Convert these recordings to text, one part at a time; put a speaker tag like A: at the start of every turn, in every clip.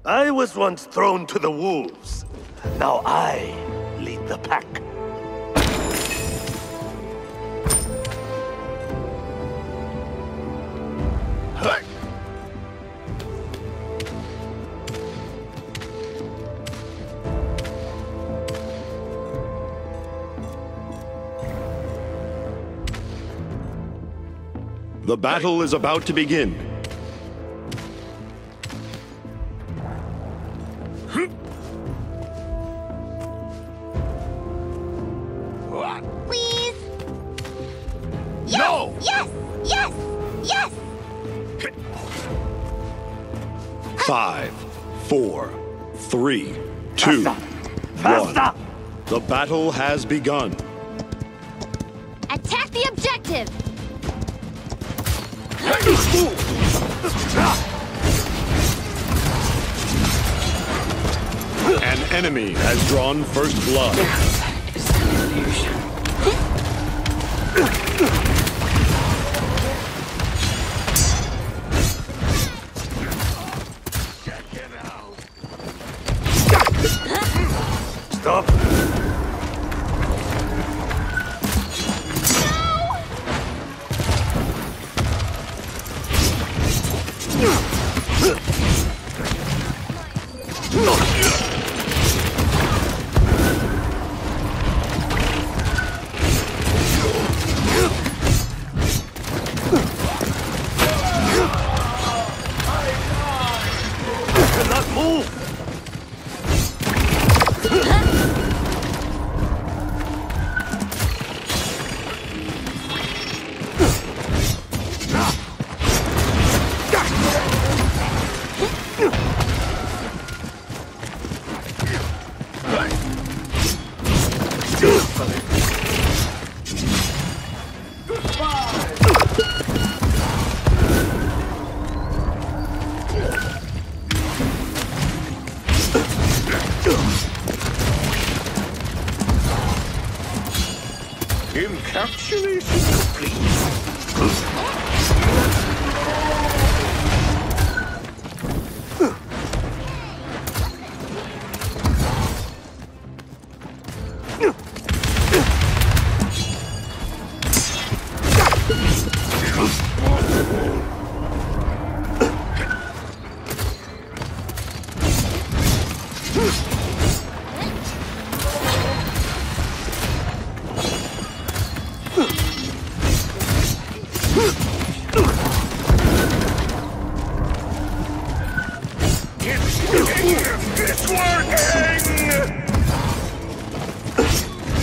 A: I was once thrown to the wolves. Now I lead the pack.
B: The battle is about to begin.
C: Please? Yes!
A: No!
C: Yes! Yes! Yes!
B: 5, 4, 3, 2,
A: Faster!
B: 1. The battle has begun.
C: Attack the objective!
B: An enemy has drawn first blood.
A: Stop! Cannot move!
D: Encapsulation complete. It's working!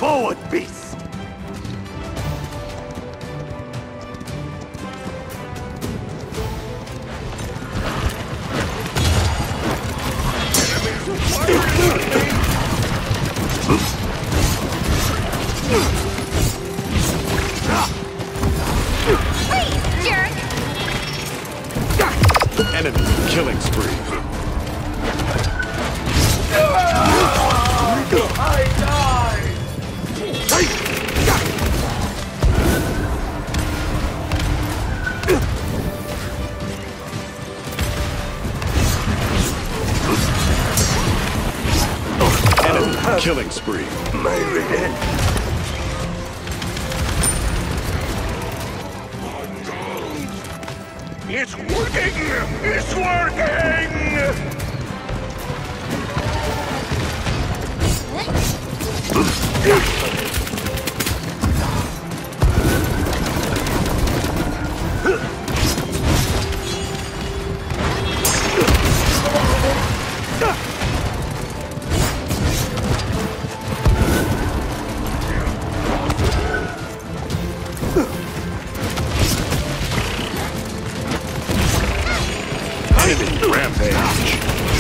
A: Forward, beast!
B: Enemy killing spree.
D: I die!
B: Enemy killing spree.
A: My revenge!
D: It's working! It's working!
B: Enemy rampage.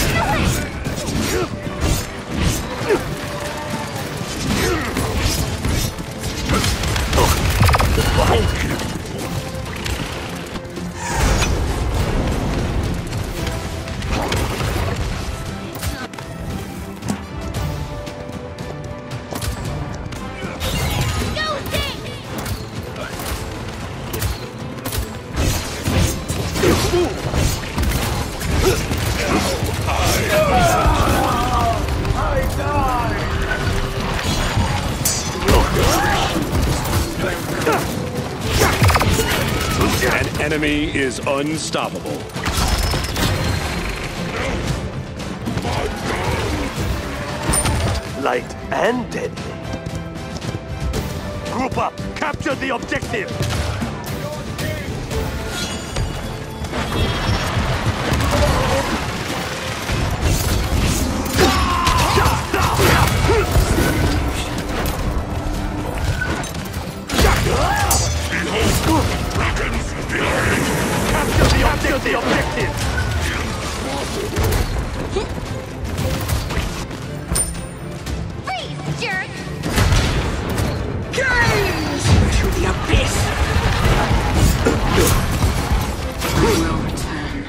B: An enemy is unstoppable.
A: Light and deadly. Group up! Capture the objective! Capture the objective!
C: Freeze, jerk!
E: To the abyss! I will return.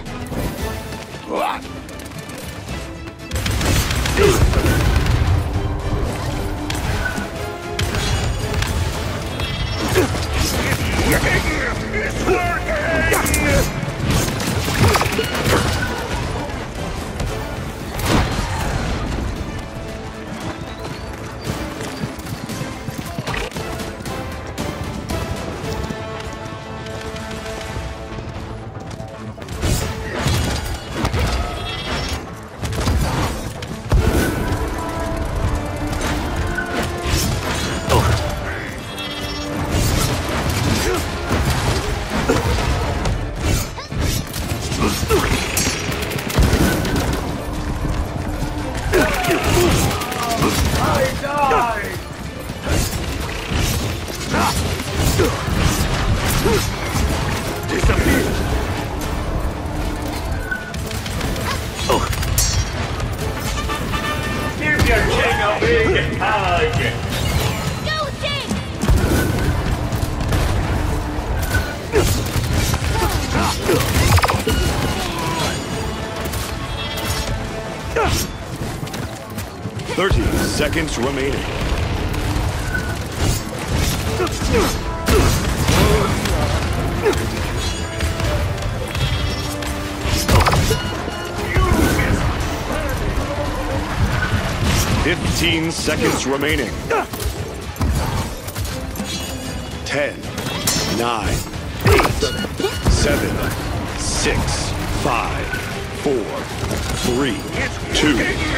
B: 30 seconds remaining. Fifteen seconds remaining. 10, 9, 8, 7, 6, 5, 4, 3, 2,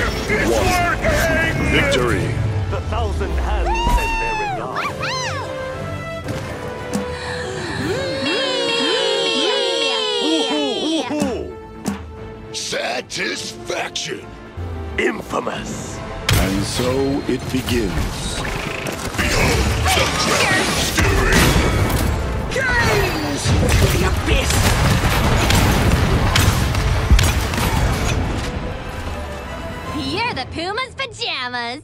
B: 1. Victory!
A: The thousand hands send their regard.
D: Satisfaction!
A: Infamous!
B: And so it begins.
E: Gaze into the abyss!
C: You're the Puma's pajamas!